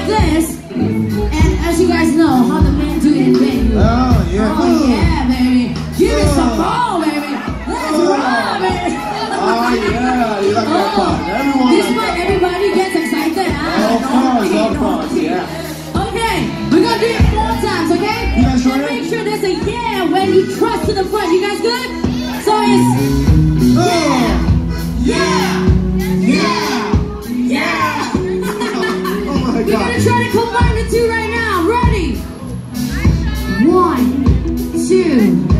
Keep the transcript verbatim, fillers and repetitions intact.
like this. And as you guys know, how the men do it in bed. Oh, yeah. Oh, yeah, baby. Give me some ball, baby. Let's roll, baby. Oh, yeah. You like that part. Everyone This likes one, that. everybody gets excited. Ah, Of course, of course, yeah. Okay, we're gonna do it four times, okay? You guys ready? And make sure there's a yeah when you thrust to the front. You guys good? So it's Oh, yeah. Yeah. yeah. Oh, my We're gonna God. try to combine the two right now. Ready? One, two.